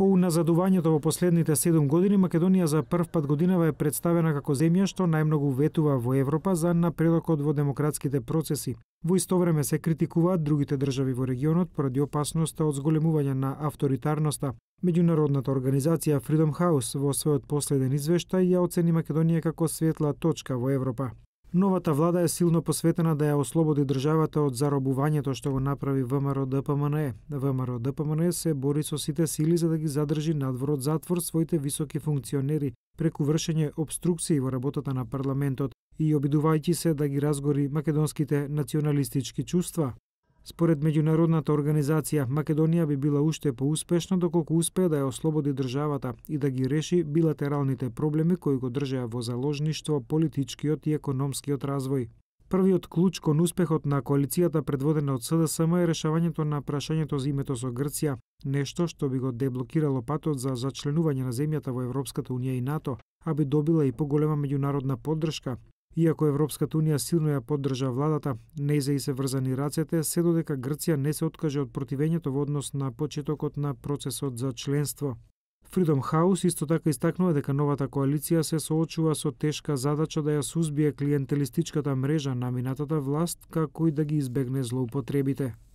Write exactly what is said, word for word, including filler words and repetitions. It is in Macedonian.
По уназадувањето во последните седум години, Македонија за прв пат годинава е представена како земја што најмногу ветува во Европа за напредокот во демократските процеси. Во исто време се критикуваат другите држави во регионот поради опасноста од зголемување на авторитарноста. Меѓународната организација Freedom House во својот последен извештај ја оцени Македонија како светла точка во Европа. Новата влада е силно посветена да ја ослободи државата од заробувањето што го направи ВМРО-ДПМНЕ. ВМРО-ДПМНЕ се бори со сите сили за да ги задржи надвор од затвор своите високи функционери преку вршење обструкции во работата на парламентот и обидувајќи се да ги разгори македонските националистички чувства. Според меѓународната организација, Македонија би била уште поуспешна доколку успее да ја ослободи државата и да ги реши билатералните проблеми кои го држеа во заложништво политичкиот и економскиот развој. Првиот клуч кон успехот на коалицијата предводена од СДСМ е решавањето на прашањето за името со Грција, нешто што би го деблокирало патот за зачленување на земјата во Европската унија и НАТО, а би добила и поголема меѓународна поддршка. Иако Европската унија силно ја поддржа владата, нејзе и се врзани рацете, се додека Грција не се откаже од противењето во однос на почетокот на процесот за членство. Freedom House исто така истакнува дека новата коалиција се соочува со тешка задача да ја сузбие клиентелистичката мрежа на минатата власт, како и да ги избегне злоупотребите.